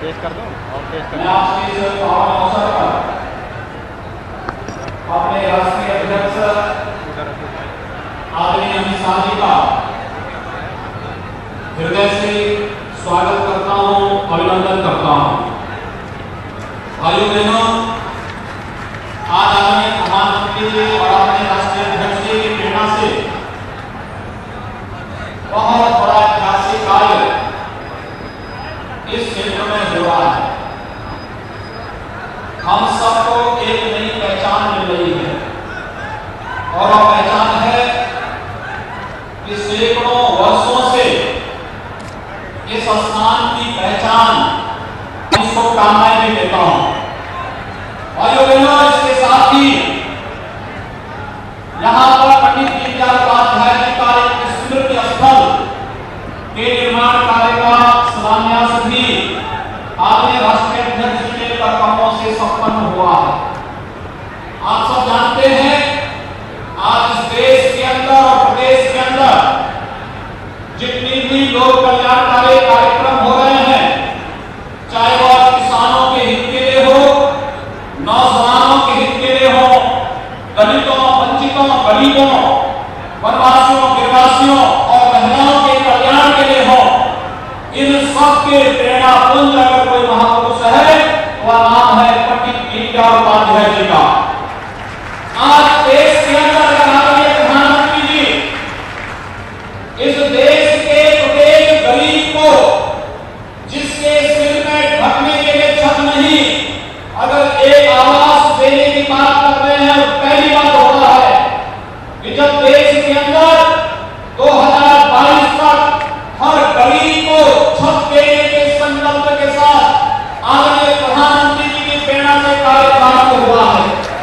तेज कर दो और तेज कर मैं आपसे इस अवसर पर अपने राष्ट्रीय अध्यक्ष आदरणीय अमित शाह जी का हृदय से स्वागत करता हूं, अभिनंदन करता हूं। भाइयों बहनों, आज आदरणीय प्रधानमंत्री जी और अपने राष्ट्रीय अध्यक्ष जी की प्रेरणा से बहुत बड़ा ऐतिहासिक कार्य इस क्षेत्र में हो रहा है। हम सबको एक नई पहचान मिल रही है और वह पहचान है कि सैकड़ों वर्षों से इस स्थान की पहचान इसको कामनाएं भी देता हूं। भाइयों बहनों, इसके साथ ही यहां पर पंडित दीनदयाल उपाध्याय जी का एक स्मृति स्थल के निर्माण कार्य का शिलान्यास भी आदरणीय राष्ट्रीय अध्यक्ष जी के कार्यक्रमों से संपन्न हुआ है। आप सब जानते हैं, आज इस देश के अंदर और प्रदेश के अंदर जितनी भी लोक कल्याणकारी कार्यक्रम हो रहे हैं, चाहे वह किसानों के हित के लिए हो, नौजवानों के हित के लिए हो, दलितों, वंचितों, गरीबों, वनवासियों, गिरवासियों और महिलाओं के कल्याण के लिए हो, इन सबके प्रेरणा पुंज अगर कोई महापुरुष है, वह नाम है पंडित दीनदयाल उपाध्याय जी का। आज देश के अंदर आदरणीय प्रधानमंत्री जी इस देश के प्रत्येक गरीब को, जिसके सिर में ढकने के लिए छत नहीं, अगर एक आवास देने की बात कर रहे हैं, पहली बात होता है कि जब देश के अंदर 2022 तक हर गरीब को छत देने के संकल्प के साथ आदरणीय प्रधानमंत्री जी की प्रेरणा से कार्य प्रारंभ हुआ है।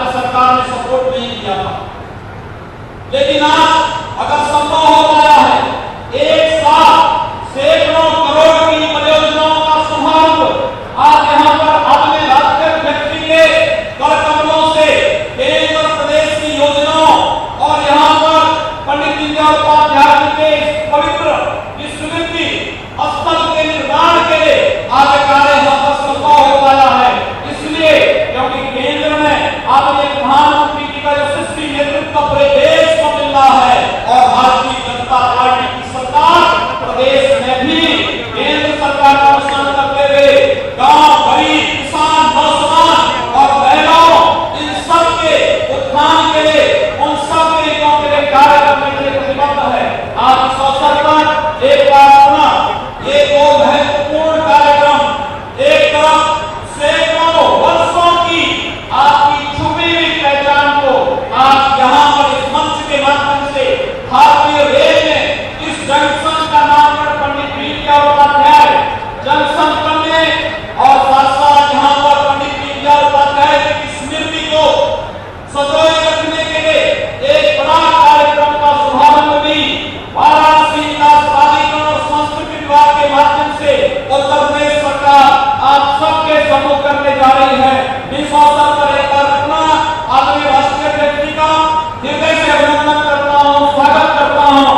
राज्य सरकार ने सपोर्ट नहीं किया था। लेकिन आज अगर संभव हो गया है एक साथ सैकड़ों करोड़ की परियोजनाओं का शुभारंभ आज यहाँ पर अपने राष्ट्रीय अध्यक्ष जी के करकमलों से केंद्र प्रदेश की योजनाओं और यहाँ पर पंडित दीनदयाल उपाध्याय जी के पवित्र स्मृति स्थल के निर्माण के लिए आज कार्य यहाँ पर संभव हो पाया है। इसलिए क्योंकि केंद्र में आदरणीय प्रधानमंत्री जी का जो सृष्टि नेतृत्व पूरे देश को मिल रहा है और भारतीय जनता पार्टी की सरकार प्रदेश में भी केंद्र सरकार का अनुसरण करते हुए गांव गरीब किसान नौजवान और महिलाओं इन सब के उत्थान के लिए उन सब के हितों के लिए कार्य करने के लिए प्रतिबद्ध है। आज इस अवसर पर एक बार पुनः ये दो महत्वपूर्ण कार्यक्रम एक तरफ सैकड़ों वर्षों की आपकी छुपी हुई पहचान को आज यहाँ पर इस मंच के माध्यम से भारतीय रेल ने इस जंक्शन का नामकरण पंडित दीनदयाल उपाध्याय जंक्शन करने और साथ साथ यहाँ पर पंडित दीनदयाल उपाध्याय की स्मृति को सजोए रखने के लिए एक बड़ा कार्यक्रम का शुभारंभ भी वाराणसी विकास प्राधिकरण और संस्कृति विभाग के माध्यम से उत्तर प्रदेश सरकार आप सबके सम्मुख करने जा रही है। इस अवसर पर एक बार पुनः आदरणीय राष्ट्रीय अध्यक्ष जी का हृदय से अभिनंदन करता हूँ, स्वागत करता हूँ